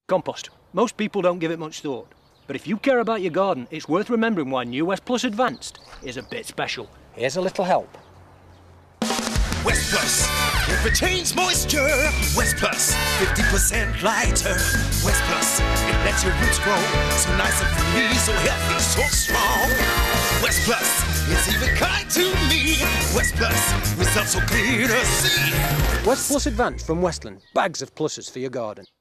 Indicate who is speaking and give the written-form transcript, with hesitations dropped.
Speaker 1: Compost. Most people don't give it much thought. But if you care about your garden, it's worth remembering why New West Plus Advanced is a bit special. Here's a little help.
Speaker 2: West Plus, it retains moisture. West Plus, 50% lighter. West Plus, it lets your roots grow so nice and free, so healthy, so strong. West Plus is even kind to me. West Plus, results so clear to see.
Speaker 1: West Plus Advanced from Westland. Bags of pluses for your garden.